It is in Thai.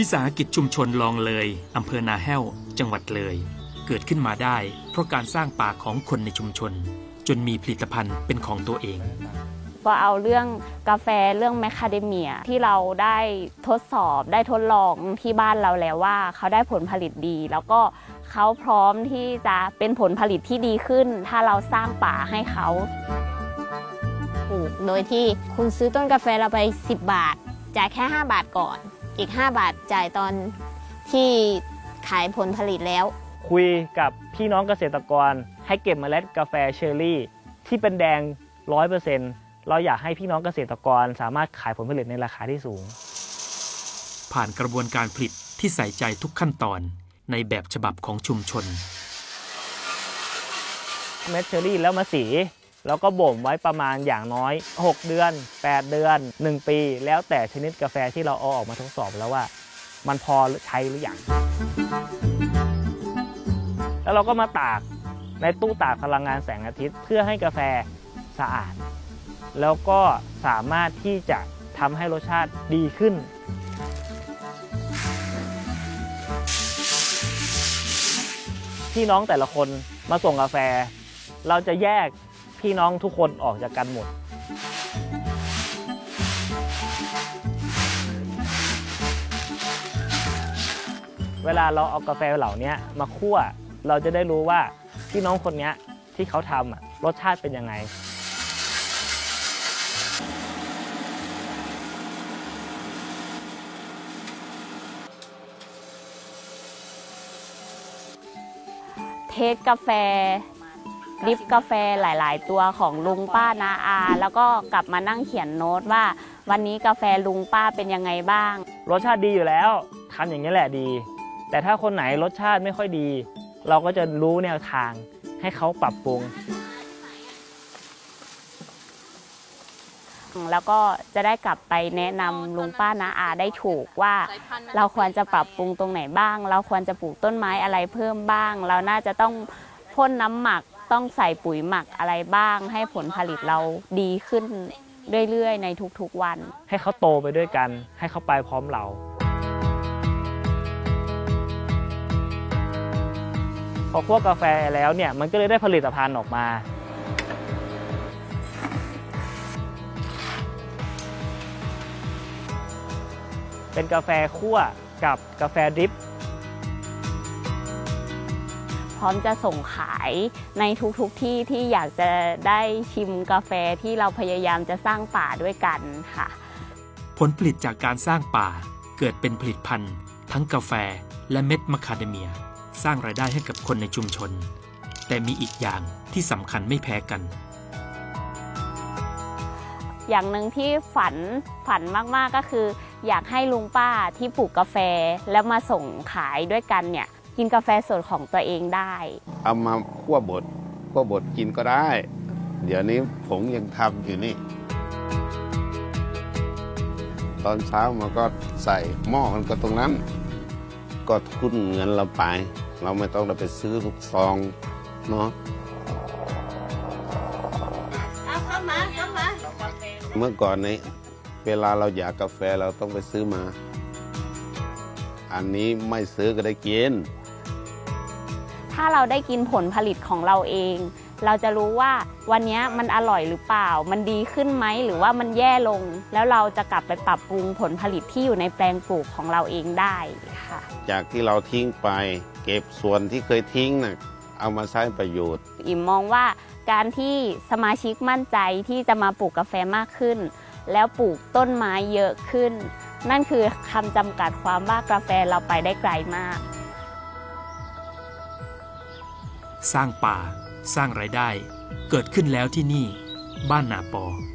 วิสาหกิจชุมชนลองเลยอำเภอนาแห้วจังหวัดเลยเกิดขึ้นมาได้เพราะการสร้างป่าของคนในชุมชนจนมีผลิตภัณฑ์เป็นของตัวเองก็เอาเรื่องกาแฟเรื่องแมคคาเดเมียที่เราได้ทดสอบได้ทดลองที่บ้านเราแล้วว่าเขาได้ผลผลิตดีแล้วก็เขาพร้อมที่จะเป็นผลผลิตที่ดีขึ้นถ้าเราสร้างป่าให้เขาปลูกโดยที่คุณซื้อต้นกาแฟเราไป10 บาทจ่ายแค่5 บาทก่อนอีก5 บาทจ่ายตอนที่ขายผลผลิตแล้วคุยกับพี่น้องเกษตรกรให้เก็บเมล็ดกาแฟเชอร์รี่ที่เป็นแดง 100%เราอยากให้พี่น้องเกษตรกรสามารถขายผลผลิตในราคาที่สูงผ่านกระบวนการผลิตที่ใส่ใจทุกขั้นตอนในแบบฉบับของชุมชนเม็ดเชอร์รี่แล้วมาสีแล้วก็บ่มไว้ประมาณอย่างน้อย6 เดือน8 เดือน1 ปีแล้วแต่ชนิดกาแฟที่เราเอาออกมาทดสอบแล้วว่ามันพอใช้หรือยังแล้วเราก็มาตากในตู้ตากพลังงานแสงอาทิตย์เพื่อให้กาแฟสะอาดแล้วก็สามารถที่จะทำให้รสชาติดีขึ้นพี่น้องแต่ละคนมาส่งกาแฟเราจะแยกพี่น้องทุกคนออกจากกันหมดเวลาเราเอากาแฟเหล่านี้มาคั่วเราจะได้รู้ว่าพี่น้องคนนี้ที่เขาทำรสชาติเป็นยังไงเทสกาแฟดริปกาแฟหลายๆตัวของลุงป้าน้าอาแล้วก็กลับมานั่งเขียนโน้ตว่าวันนี้กาแฟลุงป้าเป็นยังไงบ้างรสชาติดีอยู่แล้วทำอย่างนี้แหละดีแต่ถ้าคนไหนรสชาติไม่ค่อยดีเราก็จะรู้แนวทางให้เขาปรับปรุงแล้วก็จะได้กลับไปแนะนำลุงป้าน้าอาได้ถูกว่าเราควรจะปรับปรุงตรงไหนบ้างเราควรจะปลูกต้นไม้อะไรเพิ่มบ้างเราน่าจะต้องพ่นน้ำหมักต้องใส่ปุ๋ยหมักอะไรบ้างให้ผลผลิตเราดีขึ้นเรื่อยๆในทุกๆวันให้เขาโตไปด้วยกันให้เขาไปพร้อมเราพอคั่วกาแฟแล้วเนี่ยมันก็เลยได้ผลิตภัณฑ์ออกมาเป็นกาแฟคั่วกับกาแฟดริปพร้อมจะส่งขายในทุกที่ที่อยากจะได้ชิมกาแฟที่เราพยายามจะสร้างป่าด้วยกันค่ะผลผลิตจากการสร้างป่าเกิดเป็นผลิตภัณฑ์ทั้งกาแฟและเม็ดมะคาเดเมียสร้างรายได้ให้กับคนในชุมชนแต่มีอีกอย่างที่สำคัญไม่แพ้กันอย่างหนึ่งที่ฝันมากๆก็คืออยากให้ลุงป้าที่ปลูกกาแฟแล้วมาส่งขายด้วยกันเนี่ยกินกาแฟสดของตัวเองได้เอามาคั่วบดกินก็ได้เดี๋ยวนี้ผงยังทำอยู่นี่ตอนเช้ามันก็ใส่หม้อกันก็ตรงนั้นก็ทุนเงินเราไปเราไม่ต้องไปซื้อทุกซองเนาะเข้ามาเมื่อก่อนนี้เวลาเราอยากกาแฟเราต้องไปซื้อมาอันนี้ไม่ซื้อก็ได้กินถ้าเราได้กินผลผลิตของเราเองเราจะรู้ว่าวันนี้มันอร่อยหรือเปล่ามันดีขึ้นไหมหรือว่ามันแย่ลงแล้วเราจะกลับไปปรับปรุงผลผลิตที่อยู่ในแปลงปลูกของเราเองได้ค่ะจากที่เราทิ้งไปเก็บส่วนที่เคยทิ้งนะเอามาใช้ประโยชน์อิ่มมองว่าการที่สมาชิกมั่นใจที่จะมาปลูกกาแฟมากขึ้นแล้วปลูกต้นไม้เยอะขึ้นนั่นคือคำจำกัดความว่ากาแฟเราไปได้ไกลมากสร้างป่าสร้างรายได้เกิดขึ้นแล้วที่นี่บ้านนาปอ